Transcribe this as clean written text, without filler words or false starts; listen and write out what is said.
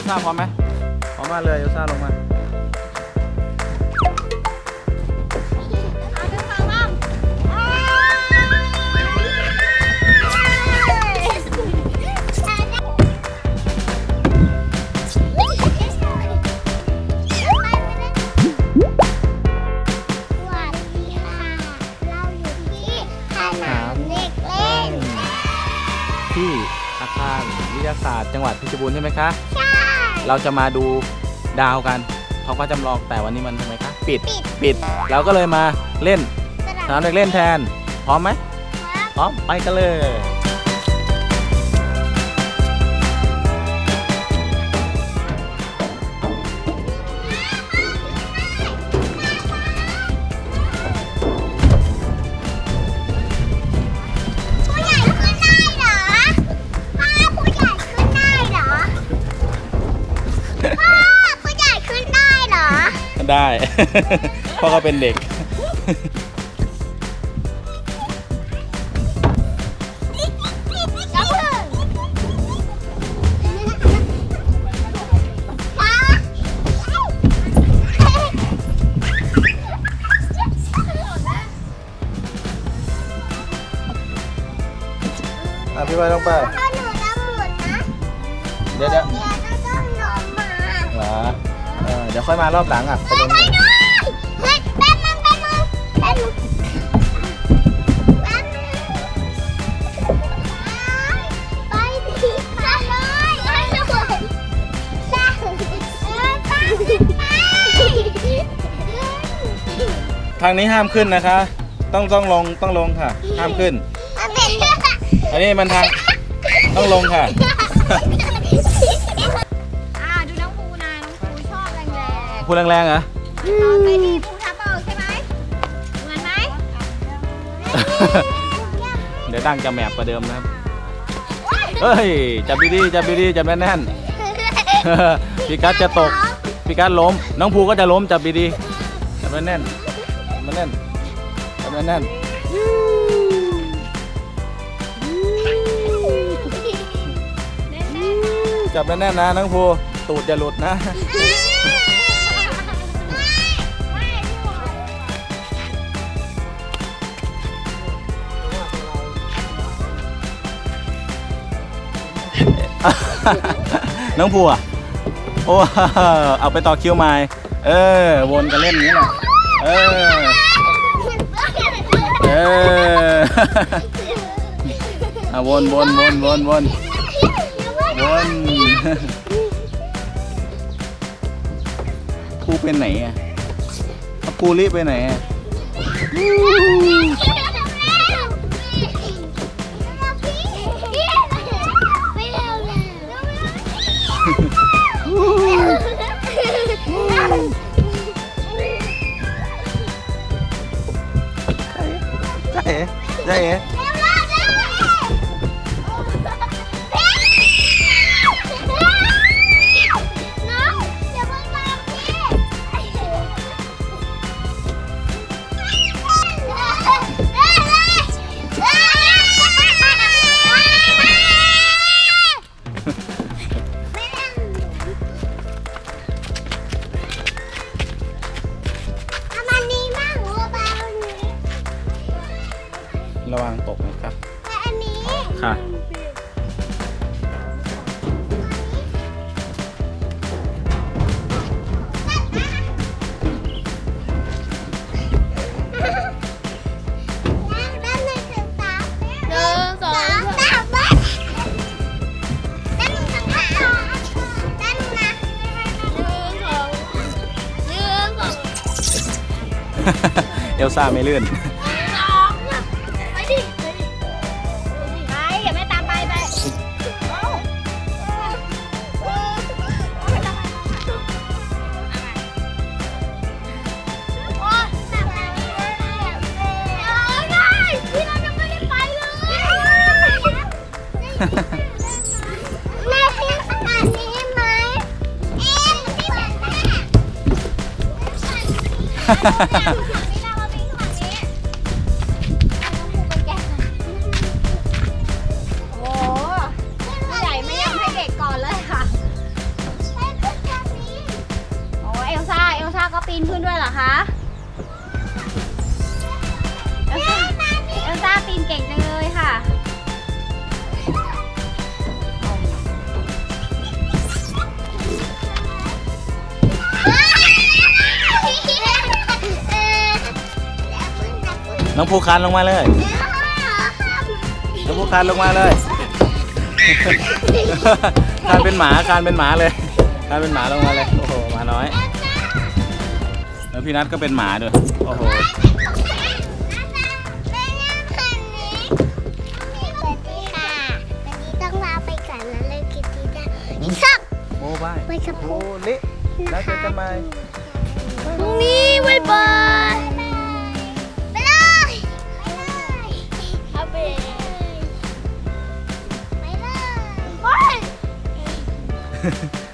ซ่าพร้อมไหมพร้อมมาเลยเอลซ่าลงมาที่อาคารวิทยาศาสตร์จังหวัดเพชรบูรณ์ใช่ไหมคะใช่เราจะมาดูดาวกันท้องฟ้าจำลองแต่วันนี้มันทำไมคะปิดเราก็เลยมาเล่นสนามเด็กเล่นแทนพร้อมไหมพร้อมไปกันเลยได้เพราะเขาเป็นเด็กพี่ไปต้องไปเดี๋ยวเหรอเดี๋ยวค่อยมารอบหลังอ่ะไปตรงนี้ทางนี้ห้ามขึ้นนะคะต้องลงค่ะห้ามขึ้นอันนี้มันทางต้องลงค่ะดูน้องภูนะน้องภูชอบแรงพูดแรงๆเหรอไปดีภูทับเบิกใช่ไหมเหมือนไหมเดี๋ยวตั้งจะแมบกว่าเดิมนะครับเฮ้ยจับดีๆจับแน่นๆพี่กัสจะตกพี่กัสล้มน้องภูก็จะล้มจับดีๆจับแน่นจับแน่นจับแน่นนะน้องภูตูดจะหลุดนะน้องภูอ่ะโอ้เอาไปต่อคิวใหม่วนกันเล่นนี้แหละวนปูเป็นไหนอ่ะปูรีบไปไหนอ่ะได้ระวังตกนะครับอันนี้ค่ะเอลซ่าไม่ลื่นแม่พี่ขนาดนี้ไหมโอ้ใหญ่ไม่ยอมให้เด็กก่อนเลยค่ะรอคะเอลซ่าปีนเก่งจังเลยค่ะน้องภูคานลงมาเลยน้องภูคานลงมาเลย คานเป็นหมาคานเป็นหมาเลยคานเป็นหมาลงมาเลยโอ้โหหมาน้อยแล้วพี่นัทก็เป็นหมาด้วยโอ้โหโอ้บายโอ้เละแล้วเจอกันใหม่ตรงนี้บ๊ายบายไปเลยเอาไปไปเลย